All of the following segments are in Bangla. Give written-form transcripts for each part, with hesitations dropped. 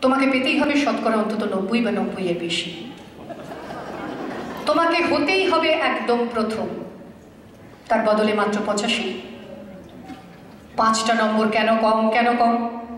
তোমাকে পেতেই হবে শতকরা অন্তত 90 বা 90 এর বেশি। তোমাকে হতেই হবে একদম প্রথম, তার বদলে মাত্র 85। 5টা নম্বর কেন কম, কেন কম?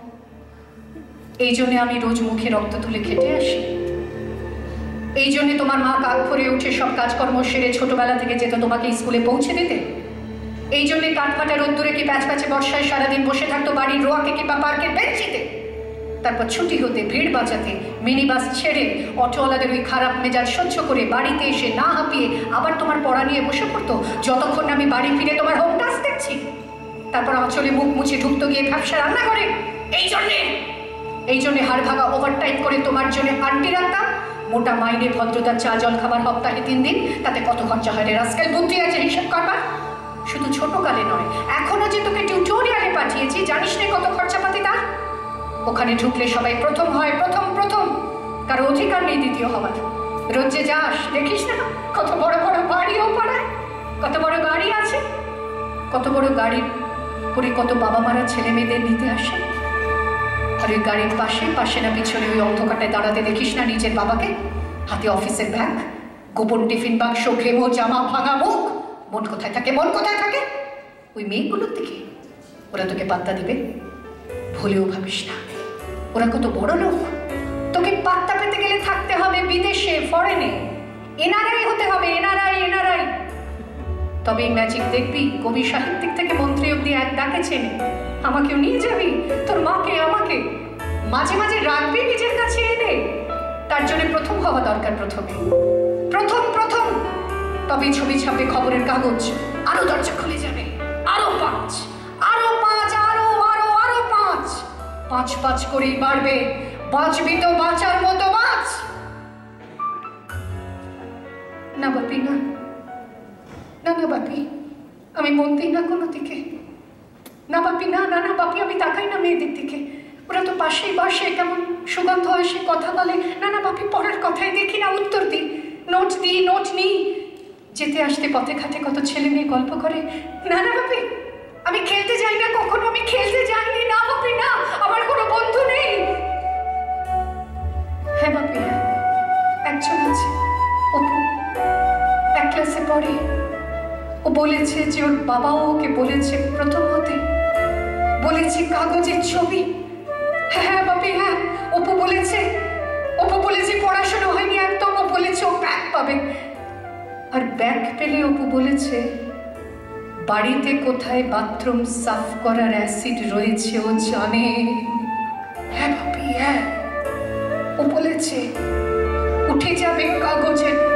এই জন্য আমি রোজ মুখে রক্ত তুলে খেটে আসি। এই জন্য তোমার মা কাক ভরে উঠে সব কাজকর্ম সেরে ছোটবেলা থেকে যেত তোমাকে স্কুলে পৌঁছে দিতে। এই জন্য কাঠফাটা রোদ্দুরে কি প্যাচ প্যাচে বর্ষায় সারাদিন বসে থাকতো বাড়ির রোয়াকে কিংবা পার্কের বেঞ্চিতে। তারপর ছুটি হতে ভিড় বাঁচাতে মিনি বাস ছেড়ে অটোওয়ালাদের ওই খারাপ মেজাজ সহ্য করে বাড়িতে এসে না হাঁপিয়ে আবার তোমার পড়া নিয়ে বসে পড়তো, যতক্ষণ আমি বাড়ি ফিরে তোমার হোম টাস্ক দেখছি। তারপর আঁচলে মুখ মুছে ঢুকতো গিয়ে ব্যবসা রান্না করে। এই জন্যে হাড় ভাঙা ওভারটাইম করে তোমার জন্য আন্টি রাখতাম। মোটা মাইনে ভদ্রতার চা জল খাবার সপ্তাহে 3 দিন, তাতে কত খরচা হয় রে রাস্কেল, বুদ্ধি আছে হিসাব করবার? শুধু ছোটকালে নয়, এখনো যে তোকে টিউটোরিয়ালে পাঠিয়েছি, জানিস না কত খরচাপাতি তার? ওখানে ঢুকলে সবাই প্রথম হয়, প্রথম প্রথম, কারো অধিকার নেই দ্বিতীয় হওয়ার। রোজ যে যাস দেখিস না কত বড় বড় বাড়িও পাড়ায়, কত বড় গাড়ি আছে, কত বড় গাড়ি করে কত বাবা মারা ছেলে মেয়েদের নিতে আসে। আর ওই গাড়ির পাশে না পিছনে ওই অন্ধকারটায় দাঁড়াতে দেখিস না নিজের বাবাকে, হাতে অফিসের ব্যাগ, গোপন টিফিন বাক্স, ঘেমো জামা, ভাঙা মুখ। মন কোথায় থাকে, মন কোথায় থাকে? ওই মেয়েগুলোর দিকে। ওরা তোকে পাত্তা দিবে? ভুলেও ভাবিস না। ওরা কত বড় লোক, তোকে পাত্তা পেতে গেলে থাকতে হবে বিদেশে, ফরেনে, এনআরআই হতে হবে, এনআরআই। তবে এই ম্যাজিক দেখবি, কবি সাহিত্যিক থেকে মন্ত্রী অব্দি এক ডাকে চেনে। আমাকেও নিয়ে যাবি, তোর মাকে আমাকে মাঝে মাঝে রাখবি নিজের কাছে এনে। তার জন্য প্রথম হওয়া দরকার, প্রথম। তবেই ছবি ছাপে খবরের কাগজ, আরো দরজা খুলে যাবে, আরো 5, আরো 5, আরো 5 করেই বাড়বে। বাঁচবি তো বাঁচার মতো বাঁচ। না বাপি, না বাপি, আমি মন দিই না কোনো দিকে। না বাপি, না বাপি, আমি তাকাই না মেয়েদের দিকে। ওরা তো পাশেই বসে, কেমন সুগন্ধ আসে, কথা বলে। না বাপি, পড়ার কথাই দেখি না, উত্তর দিই, নোট নিই। যেতে আসতে পথে ঘাটে কত ছেলে মেয়ে গল্প করে। না বাপি, আমি খেলতে যাই না কখনো, আমি খেলতে যাইনি। না বাপি, না, আমার কোনো বন্ধু নেই। হ্যাঁ বাপি, একজন আছে, অপু, এক ক্লাসে পড়ে। ও বলেছে যে ওর বাবাও ওকে বলেছে প্রথম হতে, বলেছে কাগজের ছবি। হ্যাঁ বাপি, হ্যাঁ, অপু বলেছে পড়াশোনা হয়নি একদম। ও বলেছে ও ব্যাগ পাবে, আর ব্যাগ পেলে অপু বলেছে বাড়িতে কোথায় বাথরুম সাফ করার অ্যাসিড রয়েছে ও জানে। হ্যাঁ বাপি, হ্যাঁ, ও বলেছে উঠে যাবে কাগজের